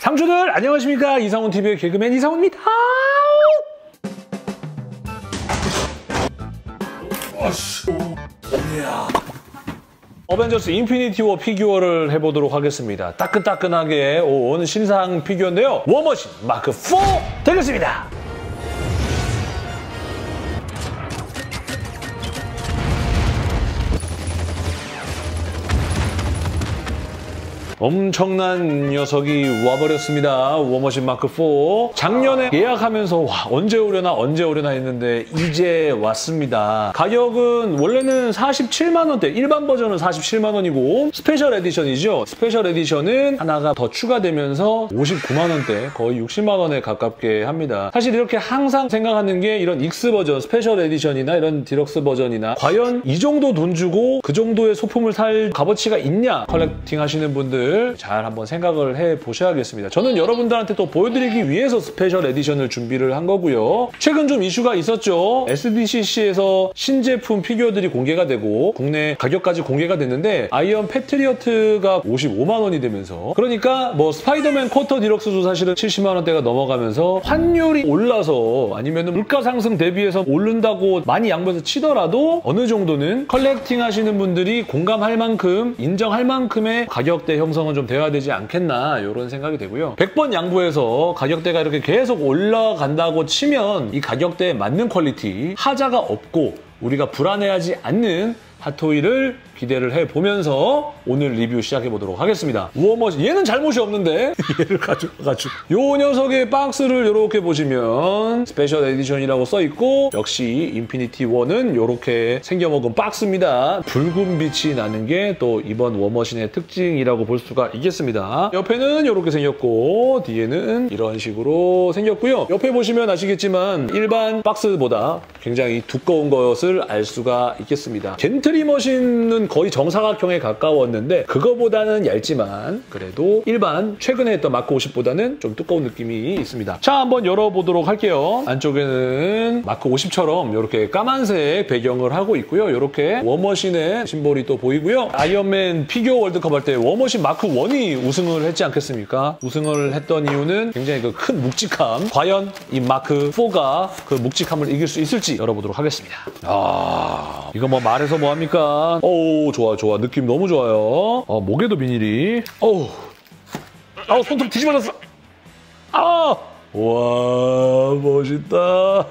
상주들 안녕하십니까? 이상훈TV의 개그맨 이상훈입니다. 어벤져스 인피니티 워 피규어를 해보도록 하겠습니다. 따끈따끈하게 온 신상 피규어인데요. 워머신 마크 4 되겠습니다. 엄청난 녀석이 와버렸습니다. 워머신 마크 4. 작년에 예약하면서 와, 언제 오려나 했는데 이제 왔습니다. 가격은 원래는 47만 원대, 일반 버전은 47만 원이고 스페셜 에디션이죠. 스페셜 에디션은 하나가 더 추가되면서 59만 원대, 거의 60만 원에 가깝게 합니다. 사실 이렇게 항상 생각하는 게 이런 익스 버전, 스페셜 에디션이나 이런 디럭스 버전이나 과연 이 정도 돈 주고 그 정도의 소품을 살 값어치가 있냐? 컬렉팅 하시는 분들 잘 한번 생각을 해보셔야겠습니다. 저는 여러분들한테 또 보여드리기 위해서 스페셜 에디션을 준비를 한 거고요. 최근 좀 이슈가 있었죠. SDCC에서 신제품 피규어들이 공개가 되고 국내 가격까지 공개가 됐는데 아이언 패트리어트가 55만 원이 되면서, 그러니까 뭐 스파이더맨 쿼터 디럭스도 사실은 70만 원대가 넘어가면서 환율이 올라서 아니면 물가 상승 대비해서 오른다고 많이 양보해서 치더라도 어느 정도는 컬렉팅 하시는 분들이 공감할 만큼, 인정할 만큼의 가격대 형성은 좀 되어야 되지 않겠나, 이런 생각이 되고요. 100번 양보해서 가격대가 이렇게 계속 올라간다고 치면 이 가격대에 맞는 퀄리티, 하자가 없고 우리가 불안해하지 않는 핫토이를 기대를 해보면서 오늘 리뷰 시작해보도록 하겠습니다. 워머신, 얘는 잘못이 없는데 얘를 가져가지고 요 녀석의 박스를 이렇게 보시면 스페셜 에디션이라고 써있고, 역시 인피니티 워는 이렇게 생겨먹은 박스입니다. 붉은 빛이 나는 게 또 이번 워머신의 특징이라고 볼 수가 있겠습니다. 옆에는 이렇게 생겼고 뒤에는 이런 식으로 생겼고요. 옆에 보시면 아시겠지만 일반 박스보다 굉장히 두꺼운 것을 알 수가 있겠습니다. 겐트리 머신은 거의 정사각형에 가까웠는데 그거보다는 얇지만 그래도 일반 최근에 했던 마크 50보다는 좀 두꺼운 느낌이 있습니다. 자, 한번 열어보도록 할게요. 안쪽에는 마크 50처럼 이렇게 까만색 배경을 하고 있고요. 이렇게 워머신의 심볼이 또 보이고요. 아이언맨 피규어 월드컵 할 때 워머신 마크 1이 우승을 했지 않겠습니까? 우승을 했던 이유는 굉장히 그 큰 묵직함. 과연 이 마크 4가 그 묵직함을 이길 수 있을지 열어보도록 하겠습니다. 아, 이거 뭐 말해서 뭐합니까? 어우, 좋아. 느낌 너무 좋아요. 목에도 비닐이. 어우, 손톱 뒤집어졌어. 와, 멋있다.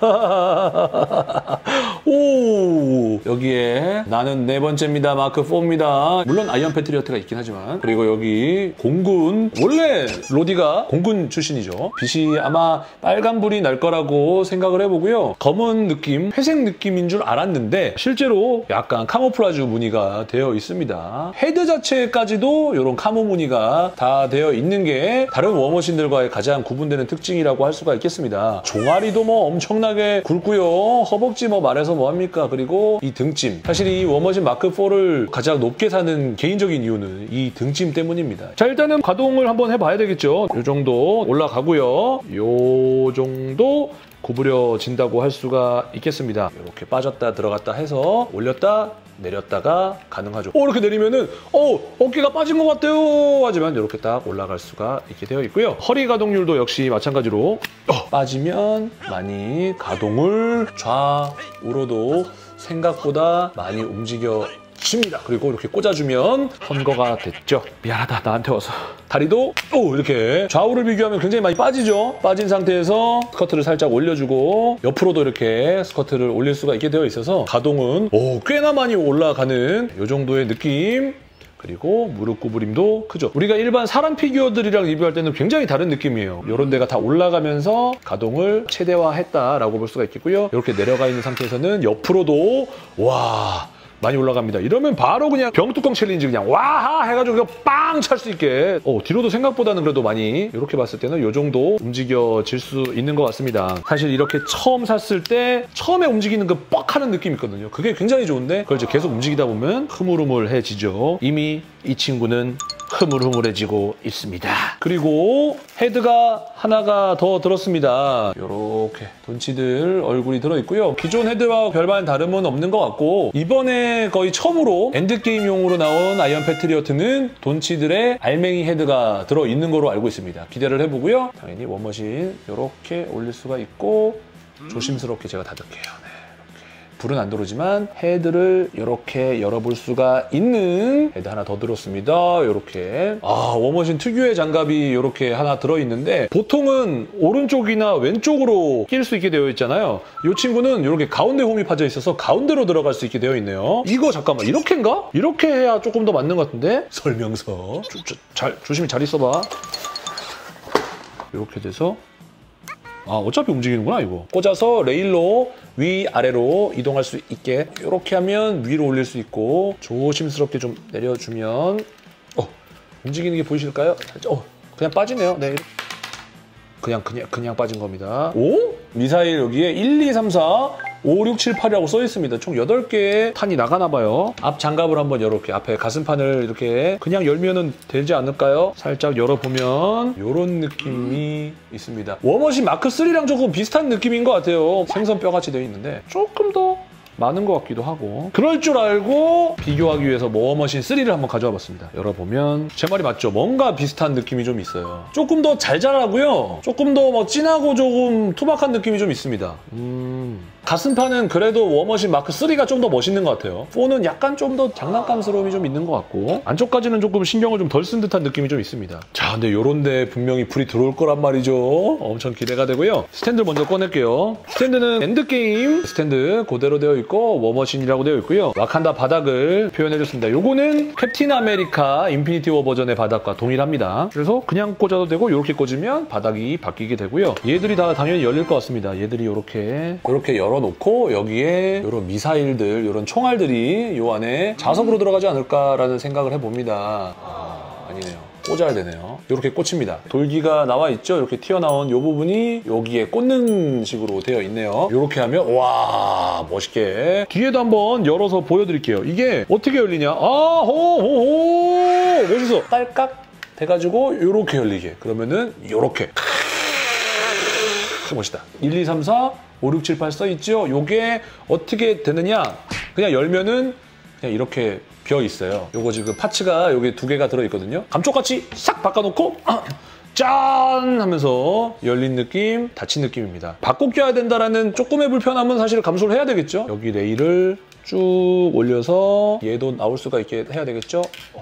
오, 여기에 나는 네 번째입니다. 마크 4입니다. 물론 아이언 패트리어트가 있긴 하지만, 그리고 여기 공군, 원래 로디가 공군 출신이죠. 빛이 아마 빨간불이 날 거라고 생각을 해보고요. 검은 느낌, 회색 느낌인 줄 알았는데 실제로 약간 카모플라주 무늬가 되어 있습니다. 헤드 자체까지도 이런 카모 무늬가 다 되어 있는 게 다른 워머신들과의 가장 구분되는 특징이라고 할 수가 있겠습니다. 종아리도 뭐 엄청나게 굵고요. 허벅지 뭐 말해서 뭐합니까? 그리고 이 등짐. 사실 이 워머신 마크 4를 가장 높게 사는 개인적인 이유는 이 등짐 때문입니다. 자, 일단은 가동을 한번 해봐야 되겠죠. 이 정도 올라가고요. 이 정도 구부려진다고 할 수가 있겠습니다. 이렇게 빠졌다 들어갔다 해서 올렸다 내렸다가 가능하죠. 이렇게 내리면은 어깨가 빠진 것 같아요 하지만 이렇게 딱 올라갈 수가 있게 되어 있고요. 허리 가동률도 역시 마찬가지로 빠지면 많이 가동을 좌우로도 생각보다 많이 움직여 줍니다. 그리고 이렇게 꽂아주면 선거가 됐죠. 미안하다, 나한테 와서. 다리도 이렇게 좌우를 비교하면 굉장히 많이 빠지죠. 빠진 상태에서 스커트를 살짝 올려주고 옆으로도 이렇게 스커트를 올릴 수가 있게 되어 있어서 가동은 꽤나 많이 올라가는 이 정도의 느낌. 그리고 무릎 구부림도 크죠. 우리가 일반 사람 피규어들이랑 리뷰할 때는 굉장히 다른 느낌이에요. 이런 데가 다 올라가면서 가동을 최대화했다라고 볼 수가 있겠고요. 이렇게 내려가 있는 상태에서는 옆으로도 와, 많이 올라갑니다. 이러면 바로 그냥 병뚜껑 챌린지 그냥 와하 해가지고 그냥 빵 찰 수 있게. 뒤로도 생각보다는 그래도 많이 이렇게 봤을 때는 이 정도 움직여질 수 있는 것 같습니다. 사실 이렇게 처음 샀을 때 처음에 움직이는 그 뻑 하는 느낌이 있거든요. 그게 굉장히 좋은데 그걸 이제 계속 움직이다 보면 흐물흐물해지죠. 이미 이 친구는 흐물흐물해지고 있습니다. 그리고 헤드가 하나가 더 들었습니다. 이렇게 돈치들 얼굴이 들어있고요. 기존 헤드와 별반 다름은 없는 것 같고 이번에 거의 처음으로 엔드게임용으로 나온 아이언 패트리어트는 돈치들의 알맹이 헤드가 들어있는 거로 알고 있습니다. 기대를 해보고요. 당연히 원머신 이렇게 올릴 수가 있고 조심스럽게 제가 닫을게요. 불은 안 들어오지만 헤드를 이렇게 열어볼 수가 있는 헤드 하나 더 들었습니다. 이렇게 워머신 특유의 장갑이 이렇게 하나 들어있는데 보통은 오른쪽이나 왼쪽으로 낄 수 있게 되어 있잖아요. 이 친구는 이렇게 가운데 홈이 파져 있어서 가운데로 들어갈 수 있게 되어 있네요. 이거 잠깐만 이렇게인가? 이렇게 해야 조금 더 맞는 것 같은데? 설명서 조심히 잘 있어봐. 이렇게 돼서 어차피 움직이는구나 이거. 꽂아서 레일로 위아래로 이동할 수 있게 이렇게 하면 위로 올릴 수 있고 조심스럽게 좀 내려주면 움직이는 게 보이실까요? 그냥 빠지네요. 네. 그냥 빠진 겁니다. 미사일 여기에 1, 2, 3, 4, 5, 6, 7, 8이라고 써 있습니다. 총 8개의 탄이 나가나 봐요. 앞 장갑을 한번 이렇게 앞에 가슴판을 이렇게 그냥 열면은 되지 않을까요? 살짝 열어보면 이런 느낌이 있습니다. 워머신 마크 3랑 조금 비슷한 느낌인 것 같아요. 생선뼈같이 되어 있는데 조금 더 많은 것 같기도 하고 그럴 줄 알고 비교하기 위해서 워머신 3를 한번 가져와 봤습니다. 열어보면 제 말이 맞죠? 뭔가 비슷한 느낌이 좀 있어요. 조금 더 잘 자라고요. 조금 더 진하고 조금 투박한 느낌이 좀 있습니다. 가슴판은 그래도 워머신 마크 3가 좀 더 멋있는 것 같아요. 4는 약간 좀 더 장난감스러움이 좀 있는 것 같고 안쪽까지는 조금 신경을 좀 덜 쓴 듯한 느낌이 좀 있습니다. 자, 근데 요런데 분명히 불이 들어올 거란 말이죠. 엄청 기대가 되고요. 스탠드 먼저 꺼낼게요. 스탠드는 엔드게임 스탠드 그대로 되어 있고 워머신이라고 되어 있고요. 와칸다 바닥을 표현해줬습니다. 요거는 캡틴 아메리카 인피니티 워 버전의 바닥과 동일합니다. 그래서 그냥 꽂아도 되고 이렇게 꽂으면 바닥이 바뀌게 되고요. 얘들이 다 당연히 열릴 것 같습니다. 얘들이 이렇게 열어놓고 여기에 이런 미사일들, 이런 총알들이 요 안에 자석으로 들어가지 않을까라는 생각을 해봅니다. 아니네요. 꽂아야 되네요. 이렇게 꽂힙니다. 돌기가 나와 있죠? 이렇게 튀어나온 이 부분이 여기에 꽂는 식으로 되어 있네요. 이렇게 하면 와 멋있게 뒤에도 한번 열어서 보여드릴게요. 이게 어떻게 열리냐? 호호호 멋있어. 딸깍 돼가지고 이렇게 열리게. 그러면은 이렇게 멋있다. 1, 2, 3, 4, 5, 6, 7, 8 써있죠? 요게 어떻게 되느냐? 그냥 열면은 그냥 이렇게 비어 있어요. 요거 지금 파츠가 여기 2개가 들어있거든요. 감쪽같이 싹 바꿔놓고 짠! 하면서 열린 느낌, 닫힌 느낌입니다. 바꿔 껴야 된다라는 조금의 불편함은 사실 감수를 해야 되겠죠? 여기 레일을 쭉 올려서 얘도 나올 수가 있게 해야 되겠죠?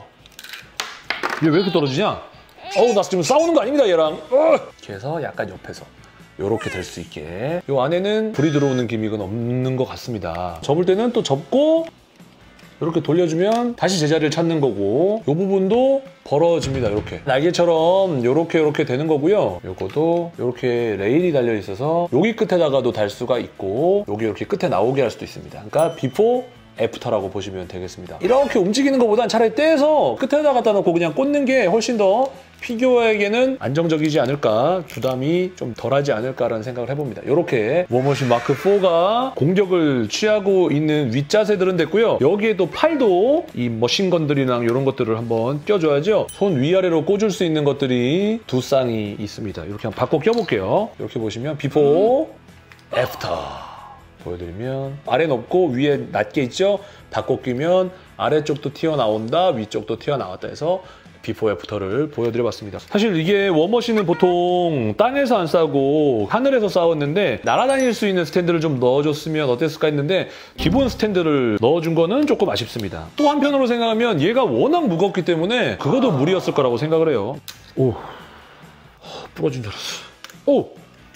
얘 왜 이렇게 떨어지냐? 나 지금 싸우는 거 아닙니다, 얘랑. 이렇게 해서 약간 옆에서. 이렇게 될 수 있게. 이 안에는 불이 들어오는 기믹은 없는 것 같습니다. 접을 때는 또 접고 이렇게 돌려주면 다시 제자리를 찾는 거고 이 부분도 벌어집니다. 이렇게 날개처럼 이렇게 되는 거고요. 요것도 이렇게 레일이 달려 있어서 여기 끝에다가도 달 수가 있고 여기 이렇게 끝에 나오게 할 수도 있습니다. 그러니까 비포 애프터라고 보시면 되겠습니다. 이렇게 움직이는 것보단 차라리 떼서 끝에다 갖다 놓고 그냥 꽂는 게 훨씬 더 피규어에게는 안정적이지 않을까, 부담이 좀 덜하지 않을까라는 생각을 해봅니다. 이렇게 워머신 마크 4가 공격을 취하고 있는 윗자세들은 됐고요. 여기에 또 팔도 이 머신건들이랑 이런 것들을 한번 껴줘야죠. 손 위아래로 꽂을 수 있는 것들이 2쌍이 있습니다. 이렇게 한번 바꿔 껴볼게요. 이렇게 보시면 비포, 애프터 보여드리면 아래는 없고 위에 낮게 있죠? 바꿔 끼면 아래쪽도 튀어나온다, 위쪽도 튀어나왔다 해서 비포 애프터를 보여드려봤습니다. 사실 이게 워머신은 보통 땅에서 안 싸고 하늘에서 싸웠는데 날아다닐 수 있는 스탠드를 좀 넣어줬으면 어땠을까 했는데 기본 스탠드를 넣어준 거는 조금 아쉽습니다. 또 한편으로 생각하면 얘가 워낙 무겁기 때문에 그것도 무리였을 거라고 생각을 해요. 부러진 줄 알았어.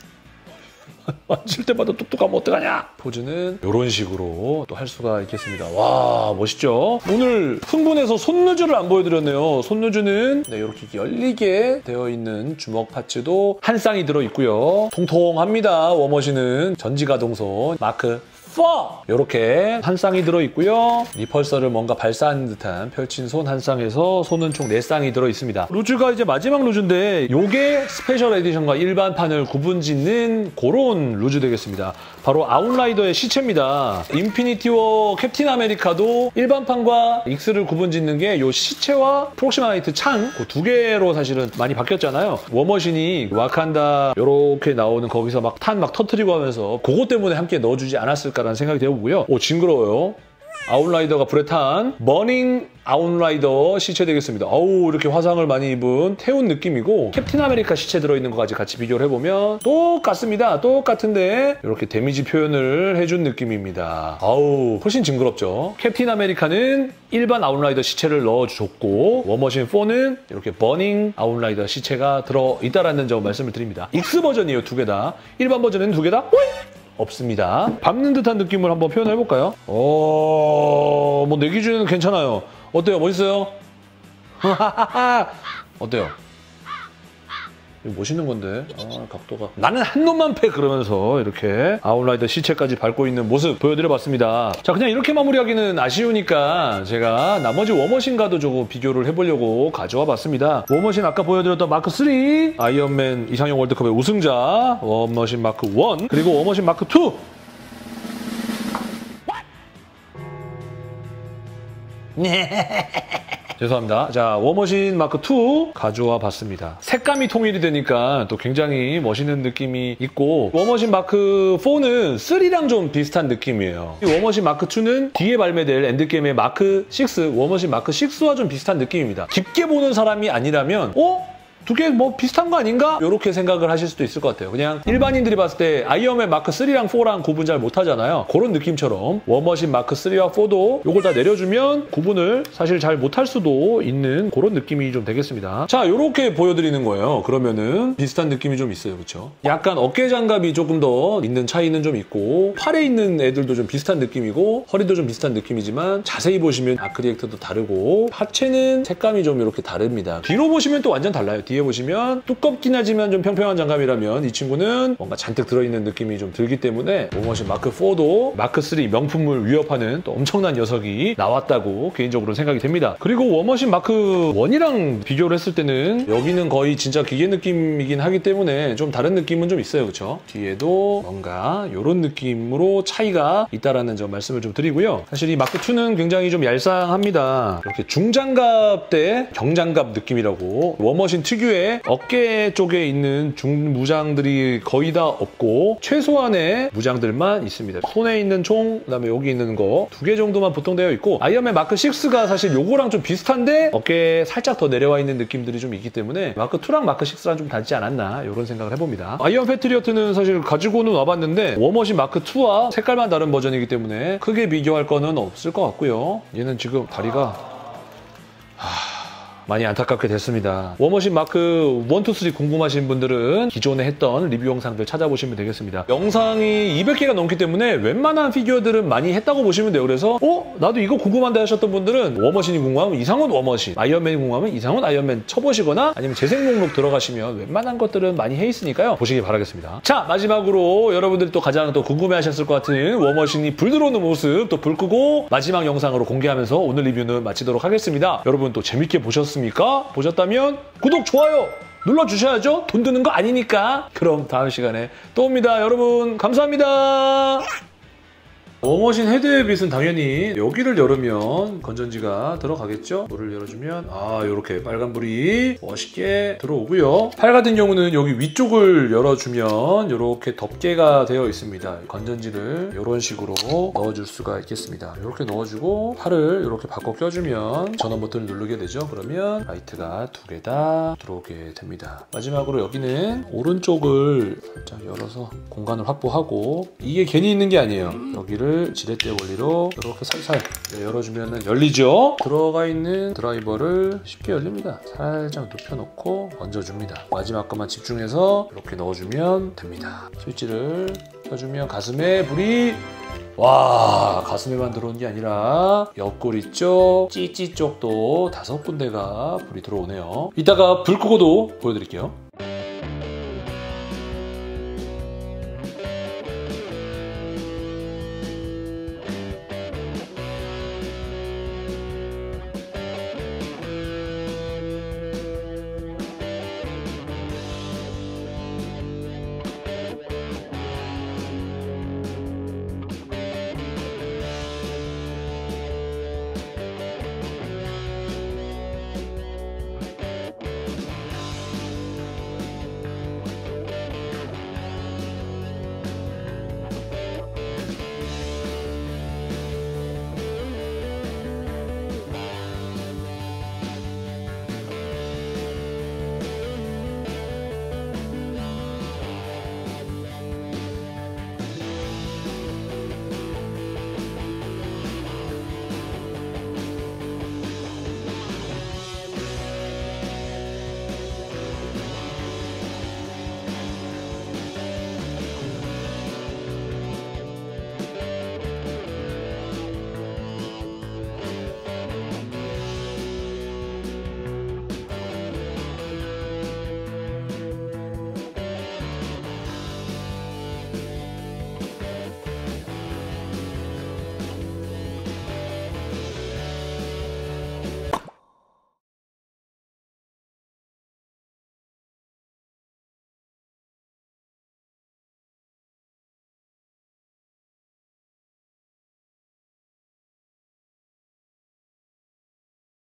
만질 때마다 뚝뚝하면 어떡하냐? 포즈는 이런 식으로 또 할 수가 있겠습니다. 와, 멋있죠? 오늘 흥분해서 손누즈를 안 보여드렸네요. 손누즈는 이렇게 열리게 되어 있는 주먹 파츠도 한 쌍이 들어있고요. 통통합니다. 워머신은 전지가동손 마크 이렇게 한 쌍이 들어있고요. 리펄서를 뭔가 발사하는 듯한 펼친 손 한 쌍에서 손은 총 4쌍이 들어있습니다. 루즈가 이제 마지막 루즈인데 요게 스페셜 에디션과 일반판을 구분짓는 그런 루즈 되겠습니다. 바로 아웃라이더의 시체입니다. 인피니티 워 캡틴 아메리카도 일반판과 익스를 구분짓는 게 요 시체와 프록시마 나이트 창 그 두 개로 사실은 많이 바뀌었잖아요. 워머신이 와칸다 요렇게 나오는 거기서 막 탄 막 터트리고 하면서 그것 때문에 함께 넣어주지 않았을까라는 생각이 되어보고요. 오, 징그러워요. 아웃라이더가 불에 탄 버닝 아웃라이더 시체 되겠습니다. 어우, 이렇게 화상을 많이 입은 태운 느낌이고 캡틴 아메리카 시체 들어있는 것까지 같이 비교를 해보면 똑같습니다. 똑같은데 이렇게 데미지 표현을 해준 느낌입니다. 아우, 훨씬 징그럽죠. 캡틴 아메리카는 일반 아웃라이더 시체를 넣어줬고 워머신 4는 이렇게 버닝 아웃라이더 시체가 들어있다라는 점 말씀을 드립니다. 익스 버전이에요, 두 개 다. 일반 버전에는 두 개 다 없습니다. 밟는 듯한 느낌을 한번 표현해볼까요? 뭐 내 기준에는 괜찮아요. 어때요? 멋있어요? 어때요? 이거 멋있는 건데. 각도가. 나는 한 놈만 패! 그러면서 이렇게 아웃라이더 시체까지 밟고 있는 모습 보여드려봤습니다. 자, 그냥 이렇게 마무리하기는 아쉬우니까 제가 나머지 워머신과도 조금 비교를 해보려고 가져와 봤습니다. 워머신 아까 보여드렸던 마크 3, 아이언맨 이상형 월드컵의 우승자, 워머신 마크 1, 그리고 워머신 마크 2! 죄송합니다. 자, 워머신 마크 2 가져와 봤습니다. 색감이 통일이 되니까 또 굉장히 멋있는 느낌이 있고 워머신 마크 4는 3랑 좀 비슷한 느낌이에요. 이 워머신 마크 2는 뒤에 발매될 엔드게임의 마크 6, 워머신 마크 6와 좀 비슷한 느낌입니다. 깊게 보는 사람이 아니라면 두 개 뭐 비슷한 거 아닌가? 이렇게 생각을 하실 수도 있을 것 같아요. 그냥 일반인들이 봤을 때 아이언맨 마크 3랑 4랑 구분 잘 못하잖아요. 그런 느낌처럼 워머신 마크 3와 4도 요걸 다 내려주면 구분을 사실 잘 못할 수도 있는 그런 느낌이 좀 되겠습니다. 자, 요렇게 보여드리는 거예요. 그러면은 비슷한 느낌이 좀 있어요. 그렇죠? 약간 어깨 장갑이 조금 더 있는 차이는 좀 있고 팔에 있는 애들도 좀 비슷한 느낌이고 허리도 좀 비슷한 느낌이지만 자세히 보시면 아크리액트도 다르고 하체는 색감이 좀 이렇게 다릅니다. 뒤로 보시면 또 완전 달라요. 뒤에 보시면 두껍긴 하지만 좀 평평한 장갑이라면 이 친구는 뭔가 잔뜩 들어있는 느낌이 좀 들기 때문에 워머신 마크 4도 마크 3 명품을 위협하는 또 엄청난 녀석이 나왔다고 개인적으로 생각이 됩니다. 그리고 워머신 마크 1이랑 비교를 했을 때는 여기는 거의 진짜 기계 느낌이긴 하기 때문에 좀 다른 느낌은 좀 있어요. 그렇죠? 뒤에도 뭔가 이런 느낌으로 차이가 있다라는 점 말씀을 좀 드리고요. 사실 이 마크 2는 굉장히 좀 얄쌍합니다. 이렇게 중장갑 대 경장갑 느낌이라고 워머신 특유의 어깨 쪽에 있는 중무장들이 거의 다 없고 최소한의 무장들만 있습니다. 손에 있는 총, 그다음에 여기 있는 거 2개 정도만 보통 되어 있고 아이언맨 마크 6가 사실 요거랑 좀 비슷한데 어깨에 살짝 더 내려와 있는 느낌들이 좀 있기 때문에 마크 2랑 마크 6랑 좀 닮지 않았나 이런 생각을 해봅니다. 아이언 패트리어트는 사실 가지고는 와봤는데 워머신 마크 2와 색깔만 다른 버전이기 때문에 크게 비교할 거는 없을 것 같고요. 얘는 지금 다리가 많이 안타깝게 됐습니다. 워머신 마크 1, 2, 3 궁금하신 분들은 기존에 했던 리뷰 영상들 찾아보시면 되겠습니다. 영상이 200개가 넘기 때문에 웬만한 피규어들은 많이 했다고 보시면 돼요. 그래서 나도 이거 궁금한데 하셨던 분들은 워머신이 궁금하면 이상훈 워머신, 아이언맨이 궁금하면 이상훈 아이언맨 쳐보시거나 아니면 재생 목록 들어가시면 웬만한 것들은 많이 해 있으니까요. 보시기 바라겠습니다. 자, 마지막으로 여러분들이 또 가장 또 궁금해하셨을 것 같은 워머신이 불 들어오는 모습 또 불 끄고 마지막 영상으로 공개하면서 오늘 리뷰는 마치도록 하겠습니다. 여러분 또 재밌게 보셨습니까? 보셨다면 구독, 좋아요 눌러주셔야죠. 돈 드는 거 아니니까. 그럼 다음 시간에 또 옵니다. 여러분 감사합니다. 워머신 헤드의 빛은 당연히 여기를 열으면 건전지가 들어가겠죠? 문을 열어주면 이렇게 빨간불이 멋있게 들어오고요. 팔 같은 경우는 여기 위쪽을 열어주면 이렇게 덮개가 되어 있습니다. 건전지를 이런 식으로 넣어줄 수가 있겠습니다. 이렇게 넣어주고 팔을 이렇게 바꿔 껴주면 전원 버튼을 누르게 되죠. 그러면 라이트가 2개 다 들어오게 됩니다. 마지막으로 여기는 오른쪽을 살짝 열어서 공간을 확보하고 이게 괜히 있는 게 아니에요. 여기를 지렛대 원리로 이렇게 살살 열어주면 열리죠. 들어가 있는 드라이버를 쉽게 열립니다. 살짝 눕혀놓고 얹어줍니다. 마지막 것만 집중해서 이렇게 넣어주면 됩니다. 스위치를 켜주면 가슴에 불이 가슴에만 들어온 게 아니라 옆구리 쪽, 찌찌 쪽도 5군데가 불이 들어오네요. 이따가 불 끄고도 보여드릴게요.